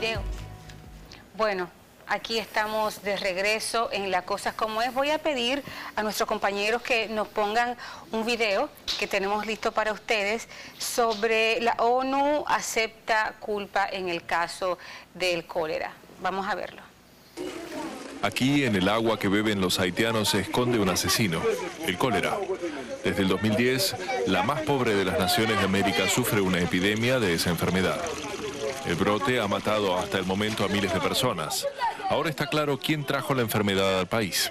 video. Bueno, aquí estamos de regreso en La Cosa Como Es. Voy a pedir a nuestros compañeros que nos pongan un video que tenemos listo para ustedes sobre la ONU acepta culpa en el caso del cólera. Vamos a verlo. Aquí, en el agua que beben los haitianos, se esconde un asesino, el cólera. Desde el 2010, la más pobre de las naciones de América sufre una epidemia de esa enfermedad. El brote ha matado hasta el momento a miles de personas. Ahora está claro quién trajo la enfermedad al país.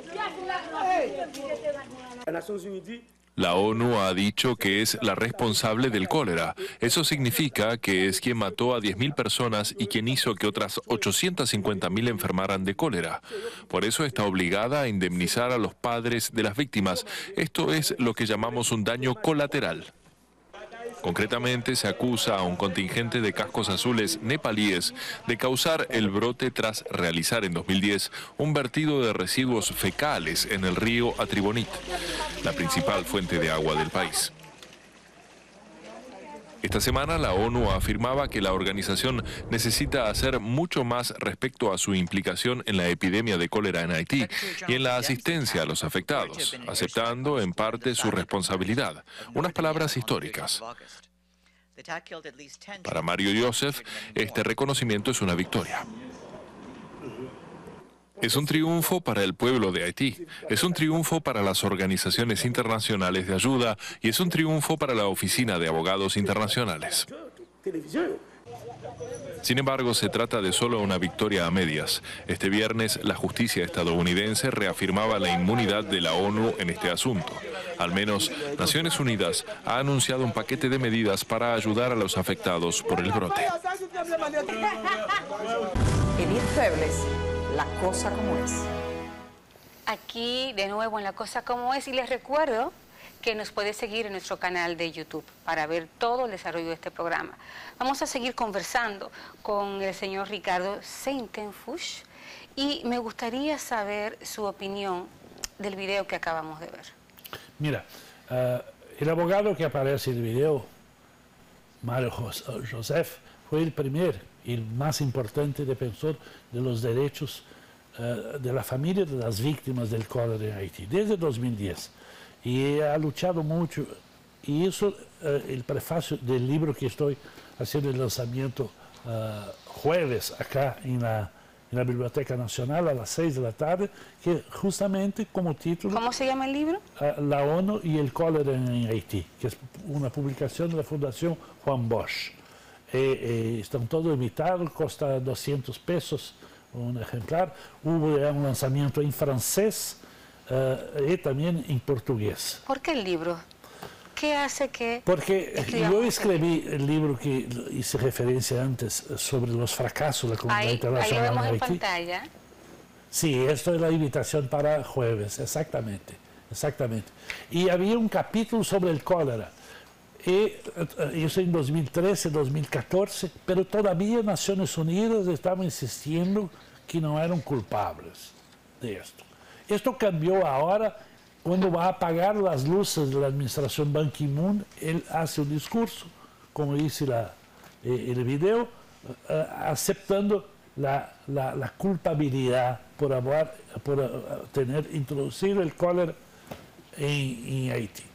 La ONU ha dicho que es la responsable del cólera. Eso significa que es quien mató a 10.000 personas y quien hizo que otras 850.000 enfermaran de cólera. Por eso está obligada a indemnizar a los padres de las víctimas. Esto es lo que llamamos un daño colateral. Concretamente, se acusa a un contingente de cascos azules nepalíes de causar el brote tras realizar en 2010 un vertido de residuos fecales en el río Atribonit, la principal fuente de agua del país. Esta semana la ONU afirmaba que la organización necesita hacer mucho más respecto a su implicación en la epidemia de cólera en Haití y en la asistencia a los afectados, aceptando en parte su responsabilidad. Unas palabras históricas. Para Mario Joseph, este reconocimiento es una victoria. Es un triunfo para el pueblo de Haití, es un triunfo para las organizaciones internacionales de ayuda y es un triunfo para la Oficina de Abogados Internacionales. Sin embargo, se trata de solo una victoria a medias. Este viernes, la justicia estadounidense reafirmaba la inmunidad de la ONU en este asunto. Al menos, Naciones Unidas ha anunciado un paquete de medidas para ayudar a los afectados por el brote. Edith Febles, La Cosa Como Es. Aquí de nuevo en La Cosa Como Es, y les recuerdo que nos puede seguir en nuestro canal de YouTube para ver todo el desarrollo de este programa. Vamos a seguir conversando con el señor Ricardo Saintenfuch y me gustaría saber su opinión del video que acabamos de ver. Mira, el abogado que aparece en el video, Mario Joseph, fue el primer y el más importante defensor de los derechos de la familia de las víctimas del cólera en Haití, desde 2010. Y ha luchado mucho, y hizo el prefacio del libro que estoy haciendo el lanzamiento jueves acá en la Biblioteca Nacional a las 6 de la tarde, que justamente como título... ¿Cómo se llama el libro? La ONU y el cólera en Haití, que es una publicación de la Fundación Juan Bosch. Están todos imitados, cuesta 200 pesos un ejemplar. Hubo un lanzamiento en francés y también en portugués. ¿Por qué el libro? ¿Qué hace que...? Porque yo escribí el libro que hice referencia antes sobre los fracasos de la comunidad internacional. Ahí lo vemos en Haití. pantalla. Sí, esto es la invitación para jueves, exactamente. Y había un capítulo sobre el cólera. Eso en 2013, 2014, pero todavía Naciones Unidas estaban insistiendo que no eran culpables de esto. Esto cambió ahora cuando va a apagar las luces de la administración Ban Ki-moon. Él hace un discurso, como dice el video, aceptando la culpabilidad por tener introducido el cólera en Haití.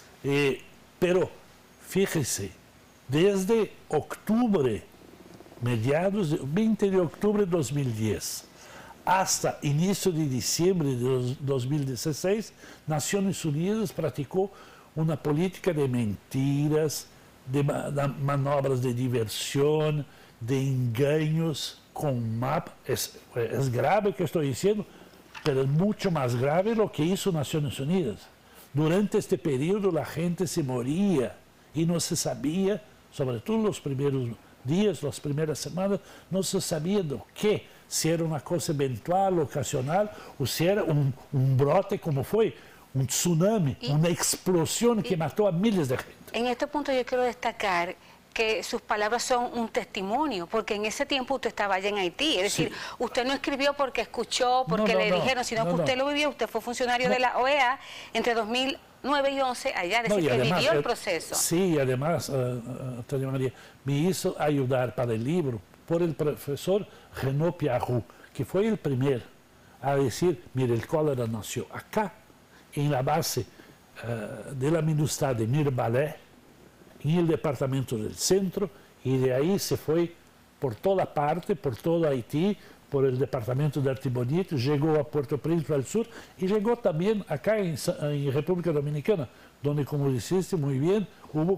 Pero fíjese, desde octubre, mediados de 20 de octubre de 2010, hasta inicio de diciembre de 2016, Naciones Unidas practicó una política de mentiras, de manobras de diversión, de engaños con mapa. Es grave que estoy diciendo, pero es mucho más grave lo que hizo Naciones Unidas. Durante este periodo la gente se moría y no se sabía, sobre todo los primeros días, las primeras semanas, no se sabía de qué, si era una cosa eventual, ocasional, o si era un brote como fue, un tsunami, una explosión que mató a miles de gente. En este punto yo quiero destacar que sus palabras son un testimonio, porque en ese tiempo usted estaba allá en Haití, es decir, usted no escribió porque escuchó, porque le dijeron, sino que usted lo vivió, usted fue funcionario de la OEA entre 2009 y 2011 allá, es decir, que además, vivió el proceso. Sí, además, Tania María, me hizo ayudar para el libro, por el profesor Renaud Piarou, que fue el primero a decir, mire, el cólera nació acá, en la base de la MINUSTAH de Mirebalais, en el departamento del centro, y de ahí se fue por toda parte, por todo Haití, por el departamento de Artibonite, llegó a Puerto Príncipe al sur y llegó también acá en República Dominicana, donde, como dijiste muy bien, hubo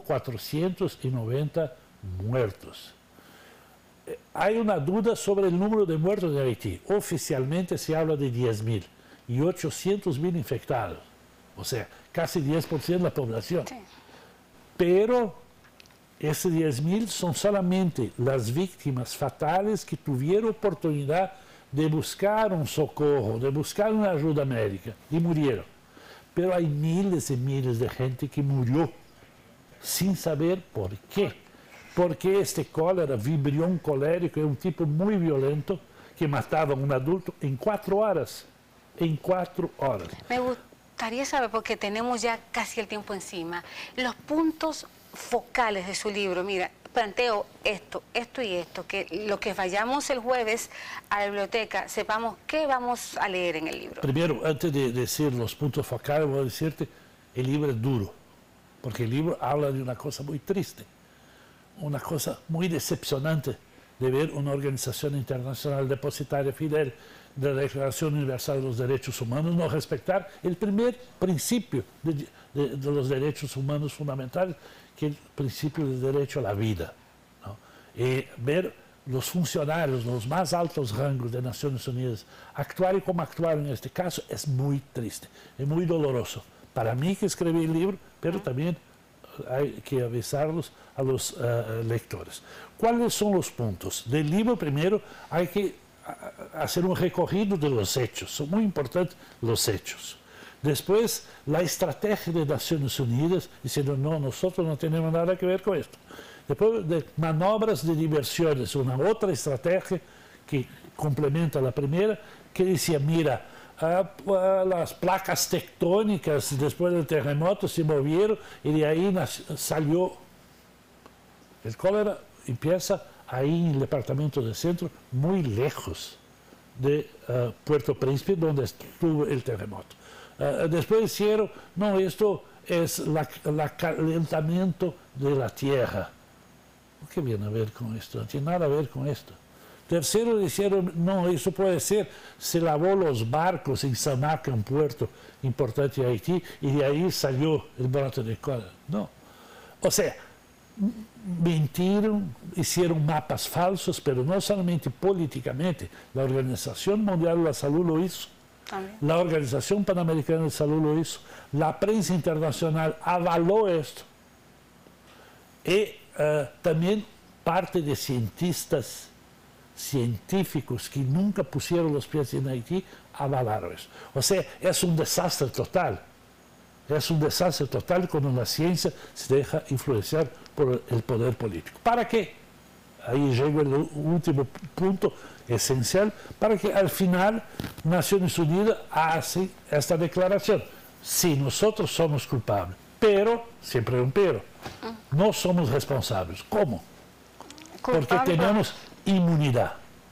490 muertos. Hay una duda sobre el número de muertos de Haití. Oficialmente se habla de 10.000 y 800.000 infectados, o sea, casi 10% de la población. Sí. Pero esos 10.000 son solamente las víctimas fatales que tuvieron oportunidad de buscar un socorro, de buscar una ayuda médica y murieron. Pero hay miles y miles de gente que murió sin saber por qué. Porque este cólera, vibrión colérico, es un tipo muy violento que mataba a un adulto en 4 horas. En 4 horas. Me gustaría saber, porque tenemos ya casi el tiempo encima, los puntos focales de su libro. Mira, planteo esto y esto, que lo que vayamos el jueves a la biblioteca sepamos qué vamos a leer en el libro. Primero, antes de decir los puntos focales, voy a decirte, el libro es duro, porque el libro habla de una cosa muy triste, una cosa muy decepcionante de ver una organización internacional depositaria fidel de la Declaración Universal de los Derechos Humanos no respetar el primer principio de los derechos humanos fundamentales, que es el principio del derecho a la vida, ¿no? Ver los funcionarios, los más altos rangos de Naciones Unidas, actuar como actuaron en este caso es muy triste, es muy doloroso. Para mí que escribí el libro, pero también hay que avisarlos a los lectores. ¿Cuáles son los puntos? Del libro primero hay que hacer un recorrido de los hechos, son muy importantes los hechos. Después, la estrategia de Naciones Unidas, diciendo, no, nosotros no tenemos nada que ver con esto. Después, de manobras de diversiones, una otra estrategia que complementa la primera, que decía, mira, las placas tectónicas después del terremoto se movieron y de ahí salió el cólera. Empieza ahí en el departamento del centro, muy lejos de Puerto Príncipe, donde estuvo el terremoto. Después dijeron, no, esto es el calentamiento de la tierra. ¿Qué viene a ver con esto? No tiene nada a ver con esto. Tercero dijeron, no, eso puede ser, se lavó los barcos en Samaca, un puerto importante de Haití, y de ahí salió el brote de cólera. No. O sea, mintieron, hicieron mapas falsos, pero no solamente políticamente. La Organización Mundial de la Salud lo hizo. La Organización Panamericana de Salud lo hizo. La prensa internacional avaló esto. Y también parte de científicos que nunca pusieron los pies en Haití avalaron eso. O sea, es un desastre total. Es un desastre total cuando la ciencia se deja influenciar por el poder político. ¿Para qué? Ahí llega el último punto esencial, para que al final Naciones Unidas hace esta declaración. Sí, nosotros somos culpables, pero, siempre hay un pero, no somos responsables. ¿Cómo? Porque tenemos inmunidad.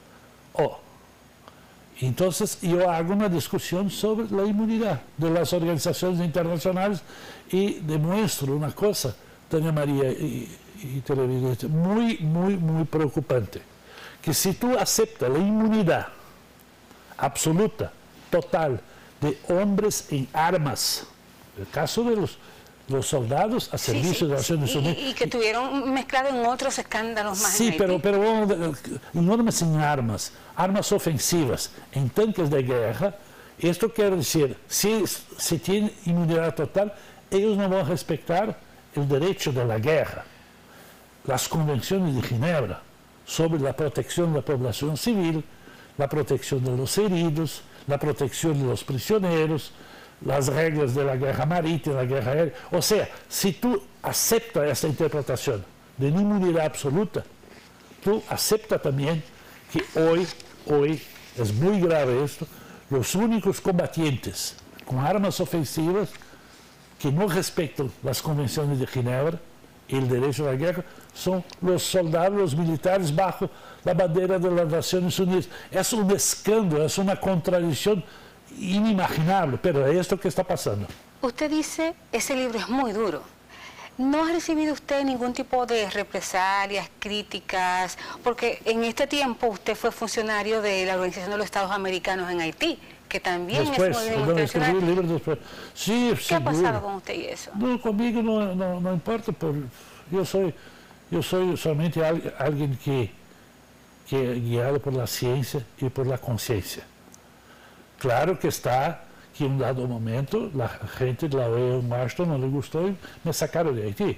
Entonces yo hago una discusión sobre la inmunidad de las organizaciones internacionales y demuestro una cosa, Tania María y televidentes, muy, muy, muy preocupante, que si tú aceptas la inmunidad absoluta, total, de hombres en armas, el caso de los soldados a servicio de Naciones Unidas. Y que tuvieron mezclado en otros escándalos más. Sí, pero enormes en armas, armas ofensivas, en tanques de guerra. Esto quiere decir, si se tiene inmunidad total, ellos no van a respetar el derecho de la guerra, las convenciones de Ginebra sobre la protección de la población civil, la protección de los heridos, la protección de los prisioneros, las reglas de la guerra marítima, la guerra aérea. O sea, si tú aceptas esta interpretación de inmunidad absoluta, tú aceptas también que hoy es muy grave esto, los únicos combatientes con armas ofensivas que no respetan las convenciones de Ginebra y el derecho a la guerra son los soldados, los militares bajo la bandera de las Naciones Unidas. Es un escándalo, es una contradicción inimaginable, pero es esto que está pasando. Usted dice, ese libro es muy duro. ¿No ha recibido usted ningún tipo de represalias, críticas? Porque en este tiempo usted fue funcionario de la Organización de los Estados Americanos en Haití, que también después, es muy internacional. El libro después. Sí, ¿Qué ha pasado con usted y eso? No, conmigo no importa, yo soy solamente alguien que guiado por la ciencia y por la conciencia. Claro que está que en un dado momento la gente de la OEA en Washington no le gustó y me sacaron de Haití.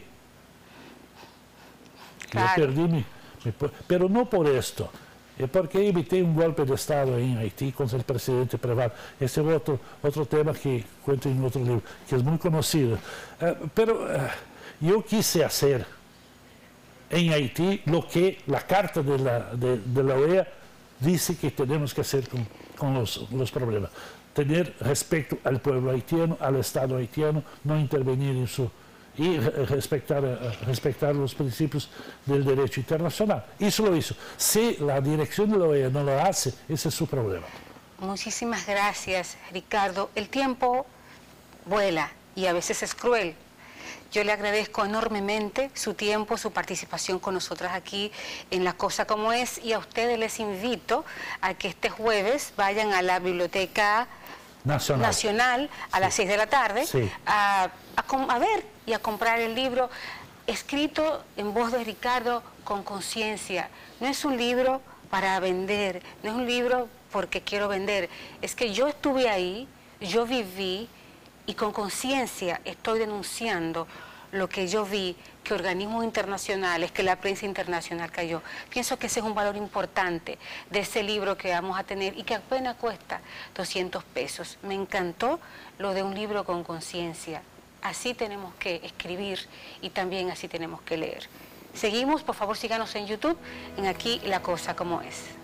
Claro. Yo perdí pero no por esto, es porque evité un golpe de Estado en Haití contra el presidente Preval. Ese es otro tema que cuento en otro libro, que es muy conocido. Pero yo quise hacer en Haití lo que la Carta de la OEA dice que tenemos que hacer con los problemas. Tener respeto al pueblo haitiano, al Estado haitiano, no intervenir en su... y respetar los principios del derecho internacional. Eso lo hizo. Si la dirección de la OEA no lo hace, ese es su problema. Muchísimas gracias, Ricardo. El tiempo vuela y a veces es cruel. Yo le agradezco enormemente su tiempo, su participación con nosotras aquí en La Cosa Como Es, y a ustedes les invito a que este jueves vayan a la Biblioteca Nacional a las 6 de la tarde a ver y a comprar el libro escrito en voz de Ricardo con conciencia. No es un libro para vender, no es un libro porque quiero vender, es que yo estuve ahí, yo viví y con conciencia estoy denunciando lo que yo vi, que organismos internacionales, que la prensa internacional cayó. Pienso que ese es un valor importante de ese libro que vamos a tener y que apenas cuesta 200 pesos. Me encantó lo de un libro con conciencia. Así tenemos que escribir y también así tenemos que leer. Seguimos, por favor síganos en YouTube, en Aquí La Cosa Como Es.